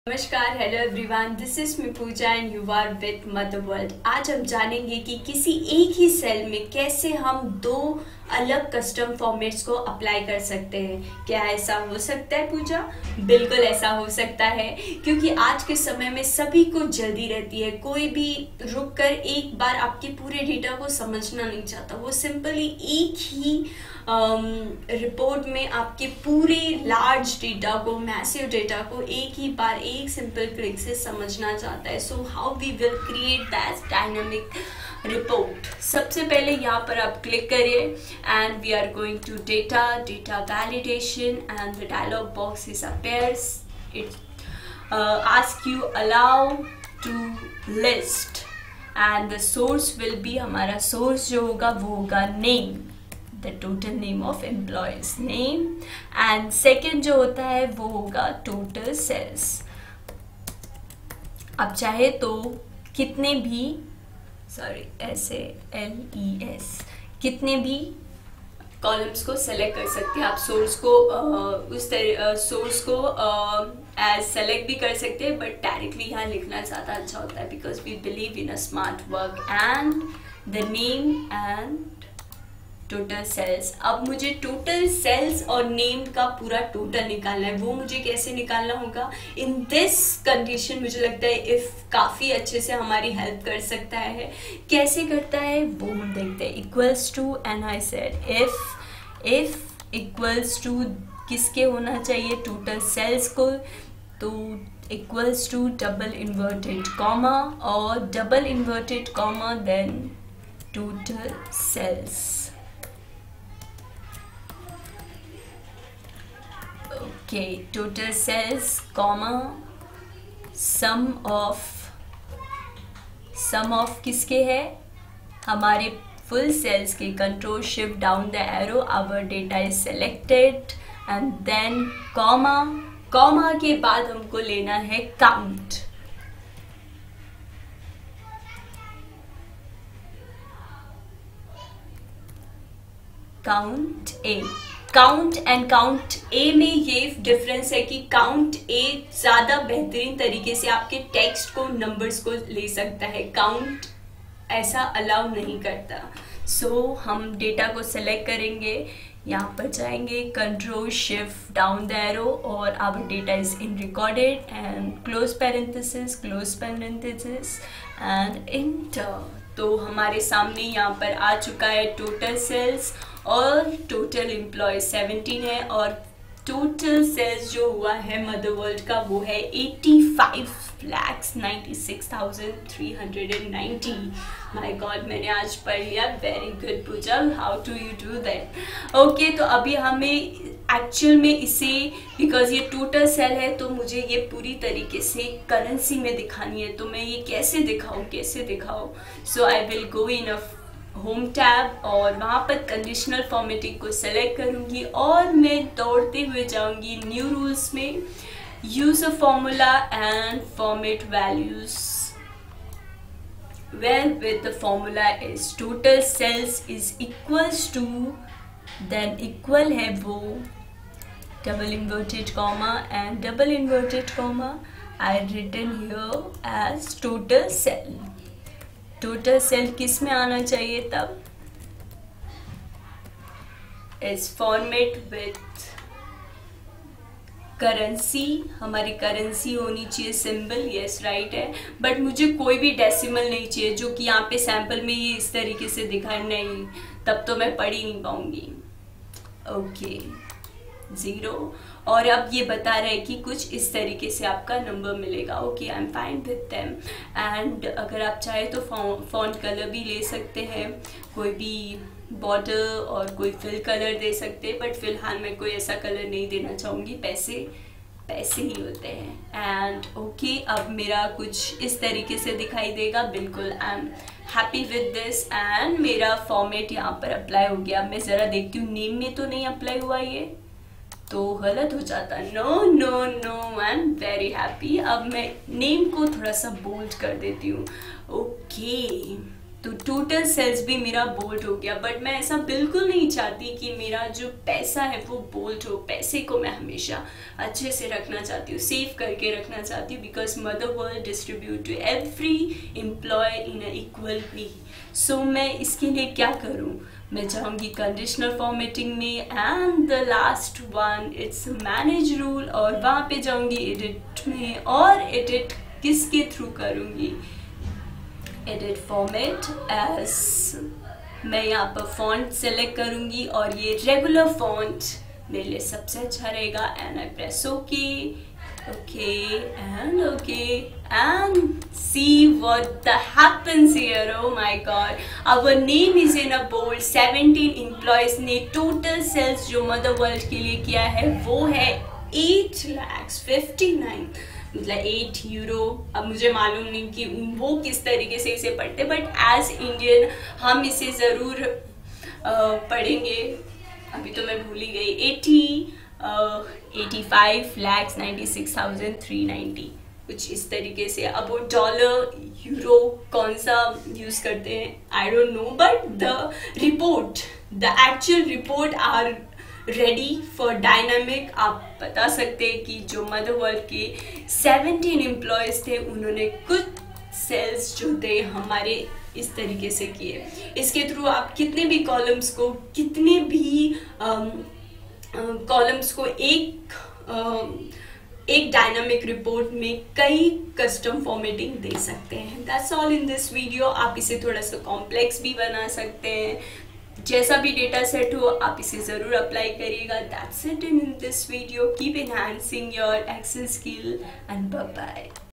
नमस्कार, hello everyone, this is me Pooja and you are with Mother World. आज हम जानेंगे कि किसी एक ही सेल में कैसे हम दो अलग कस्टम फॉर्मेट्स को अप्लाई कर सकते हैं। क्या ऐसा हो सकता है पूजा? बिल्कुल ऐसा हो सकता है, क्योंकि आज के समय में सभी को जल्दी रहती है। कोई भी रुक कर एक बार आपके पूरे डेटा को समझना नहीं चाहता। वो सिंपली एक ही रिपोर्ट में आपके पूरे लार्ज डेटा को, मैसिव डेटा को एक ही बार एक सिंपल क्लिक से समझना चाहता है। So how we will create that dynamic report. सबसे पहले यहाँ पर आप क्लिक करिए and we are going to data validation and the dialog box is appears. It ask you allow to list and the source will be, हमारा source जो होगा वो होगा name, the total name of employees name, and second जो होता है वो होगा total cells. आप चाहे तो कितने भी SALES कितने भी कॉलम्स को सेलेक्ट कर सकते हैं। आप सोर्स को सोर्स को एज सेलेक्ट भी कर सकते हैं, बट डायरेक्टली यहाँ लिखना ज़्यादा अच्छा होता है because we believe in a smart work and the name and total sales. अब मुझे टोटल सेल्स और नेम का पूरा टोटल निकालना है। वो मुझे कैसे निकालना होगा? इन दिस कंडीशन मुझे लगता है इफ काफ़ी अच्छे से हमारी हेल्प कर सकता है। कैसे करता है वो हम देखते हैं। Equals to and I said if equals to किसके होना चाहिए? टोटल सेल्स को। तो equals to double inverted comma और double inverted comma then total sales. Total sales comma sum of किसके है? हमारे फुल सेल्स के। Control shift down the arrow, our data is selected and then comma के बाद हमको लेना है count. Count and count A में ये डिफरेंस है कि काउंट ए ज़्यादा बेहतरीन तरीके से आपके टेक्स्ट को, नंबर्स को ले सकता है। काउंट ऐसा अलाउ नहीं करता। सो हम डेटा को सेलेक्ट करेंगे, यहाँ पर जाएंगे, control shift down the arrow और our data is in recorded and close parenthesis and enter. तो हमारे सामने यहाँ पर आ चुका है टोटल सेल्स और टोटल एम्प्लॉयज 17 है और टोटल सेल्स जो हुआ है मदर वर्ल्ड का वो है 85,96,390। माय गॉड, मैंने आज पढ़ लिया। Very good Pooja, how do you do that? Okay, तो अभी हमें एक्चुअल में इसे, बिकॉज ये टोटल सेल है तो मुझे ये पूरी तरीके से करेंसी में दिखानी है। तो मैं ये कैसे दिखाऊँ? So I will go in a home tab और वहाँ पर कंडीशनल फॉर्मेटिंग को सेलेक्ट करूँगी और मैं दौड़ते हुए जाऊँगी न्यू रूल्स में, use a formula and format values, where with the formula is total cells is equals to, then equal है वो double inverted comma and double inverted comma I written here as total cell. Total cell किस में आना चाहिए? तब इस format with currency, हमारी currency होनी चाहिए सिंबल, यस राइट है, बट मुझे कोई भी डेसिमल नहीं चाहिए जो कि यहाँ पे सैंपल में ये इस तरीके से दिखा नहीं, तब तो मैं पढ़ ही नहीं पाऊंगी। ओके 0 और अब ये बता रहा है कि कुछ इस तरीके से आपका नंबर मिलेगा। Okay, I am fine with them. And अगर आप चाहे तो फॉन्ट कलर भी ले सकते हैं, कोई भी बॉर्डर और कोई फिल कलर दे सकते हैं, बट फिलहाल मैं कोई ऐसा कलर नहीं देना चाहूँगी। पैसे ही होते हैं। एंड ओके, अब मेरा कुछ इस तरीके से दिखाई देगा। बिल्कुल I am happy with this and मेरा फॉर्मेट यहाँ पर अप्लाई हो गया। मैं ज़रा देखती हूँ नेम में तो नहीं अप्लाई हुआ, ये तो गलत हो जाता। No I am very happy. अब मैं नेम को थोड़ा सा बोल्ड कर देती हूँ। ओके, तो टोटल सेल्स भी मेरा बोल्ड हो गया। बट मैं ऐसा बिल्कुल नहीं चाहती कि मेरा जो पैसा है वो बोल्ड हो। पैसे को मैं हमेशा अच्छे से रखना चाहती हूँ, सेव करके रखना चाहती हूँ, because Mother World distribute to every employ in equal way. So मैं इसके लिए क्या करूँ, मैं जाऊँगी कंडीशनल फॉर्मेटिंग में, and the last one it's manage rule, और वहाँ पे जाऊँगी एडिट में, और एडिट किसके थ्रू करूँगी, एडिट फॉर्मेट एज, मैं यहाँ पर फॉन्ट सेलेक्ट करूँगी और ये रेगुलर फॉन्ट मेरे लिए सबसे अच्छा रहेगा, and I press okay, okay and see what the happens here. Oh my god, our name is in a bold. 17 employees ने total sales जो मदर वर्ल्ड के लिए किया है वो है 8,59,000, मतलब 8 यूरो। अब मुझे मालूम नहीं कि वो किस तरीके से इसे पढ़ते, बट एज इंडियन हम इसे ज़रूर पढ़ेंगे। अभी तो मैं भूल ही गई। 85,96,390 कुछ इस तरीके से। अब वो डॉलर यूरो कौन सा यूज़ करते हैं I don't know, but the actual report are ready for dynamic. आप बता सकते हैं कि जो मदर वर्ल्ड के 17 एम्प्लॉयज़ थे उन्होंने कुछ सेल्स जो थे हमारे इस तरीके से किए। इसके थ्रू आप कितने भी कॉलम्स को एक डायनामिक रिपोर्ट में कई कस्टम फॉर्मेटिंग दे सकते हैं। That's all in this video. आप इसे थोड़ा सा कॉम्प्लेक्स भी बना सकते हैं। जैसा भी डेटा सेट हो आप इसे ज़रूर अप्लाई करिएगा। That's it in this video. Keep enhancing your Excel skill and bye bye.